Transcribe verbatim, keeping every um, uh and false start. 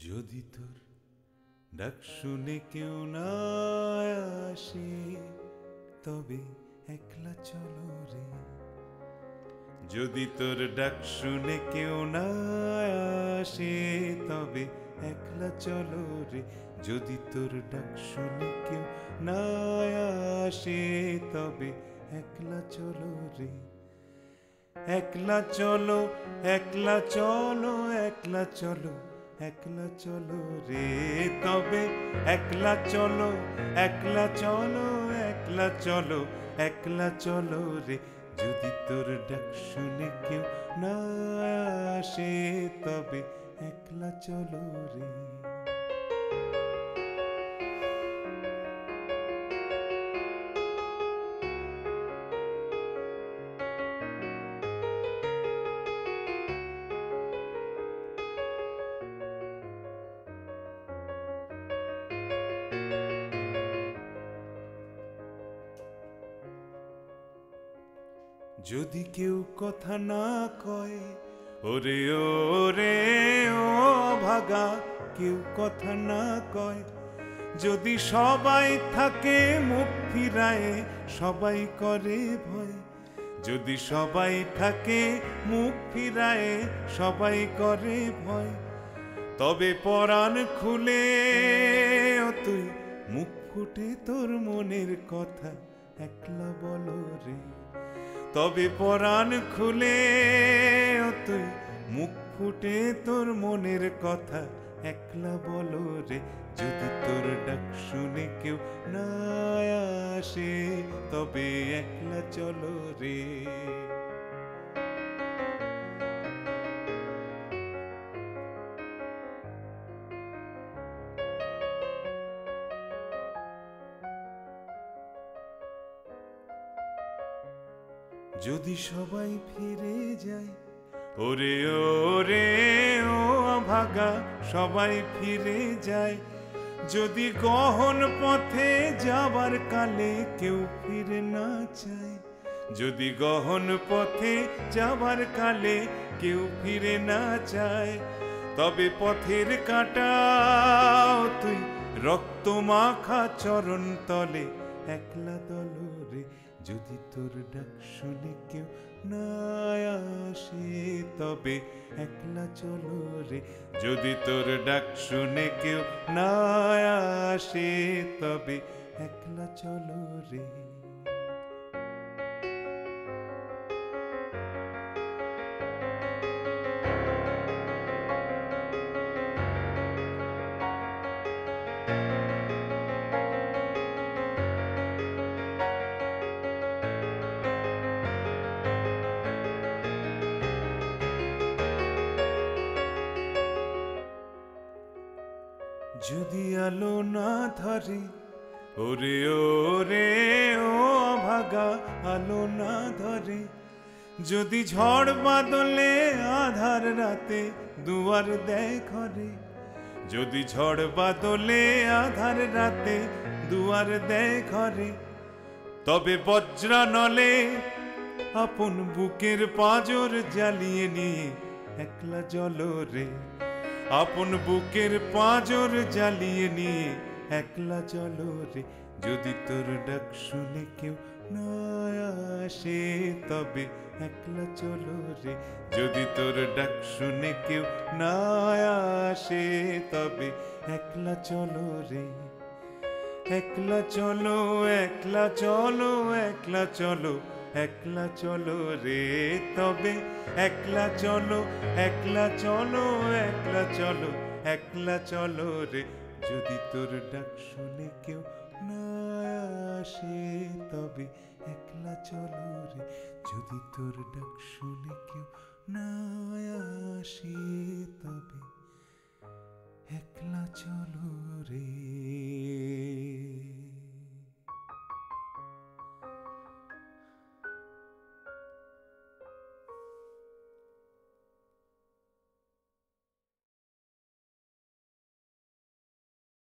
যদি তোর ডাক শুনে কেউ না আসে তবে একলা চলো রে। যদি তোর ডাক শুনে কেউ না আসে তবে একলা চলো রে। যদি তোর ডাক শুনে কেউ না আসে তবে একলা চলো রে। একলা চলো একলা চলো একলা চলো একলা চলো রে। তবে একলা চলো একলা চলো একলা চলো একলা চলো রে। যদি তোর ডাক শুনে কেউ না আসে তবে একলা চলো রে। যদি কেউ কথা না কয় ওরে ওরে ও ভাগা, কেউ কথা না কয়। যদি সবাই থাকে মুখ ফিরায়ে সবাই করে ভয়। যদি সবাই থাকে মুখ ফিরায়ে সবাই করে ভয়। তবে পরাণ খুলে ও তুই মুখ ফুটে তোর মনের কথা একলা বলো রে। তবে পরাণ খুলে ও তুই মুখ ফুটে তোর মনের কথা একলা বলো রে। যদি তোর ডাক শুনে কেউ না আসে তবে একলা চলো রে। যদি সবাই ফিরে যায় ওরে ওরে ও ভাগা, সবাই ফিরে যায়। যদি গহন পথে যাবার কালে কেউ ফিরে না চায়। যদি গহন পথে যাবার কালে কেউ ফিরে না চায়। তবে পথের কাঁটা তুই রক্ত মাখা চরণ তলে একলা দলো রে। যদি তোর ডাক শুনে কেউ না আসে তবে একলা চলো রে। যদি তোর ডাক শুনে কেউ না আসে তবে একলা চলো রে। যদি আলো না ধরে ওরে ওরে ও ভাগা, আলো না ধরে। যদি ঝড় বাদলে আধার রাতে দুয়ার দেয় ঘরে। যদি ঝড় বাদলে আধার রাতে দুয়ার দেয় ঘরে। তবে বজ্রানলে আপন বুকের পাঁজর জ্বালিয়ে নিয়ে একলা জ্বলো রে। আপন বুকের পাঁজর জ্বালিয়ে নিয়ে একলা চলো রে। যদি তোর ডাক শুনে কেউ না আসে তবে একলা চলো রে। যদি তোর ডাক শুনে কেউ না আসে তবে একলা চলো রে। একলা চলো একলা চলো একলা চলো একলা চলো রে। তবে একলা চলো একলা চলো একলা চলো একলা চলো রে। যদি তোর ডাক শুনে কেউ না আসে তবে একলা চলো রে। যদি তোর ডাক শুনে কেউ না আসে তবে একলা চলো।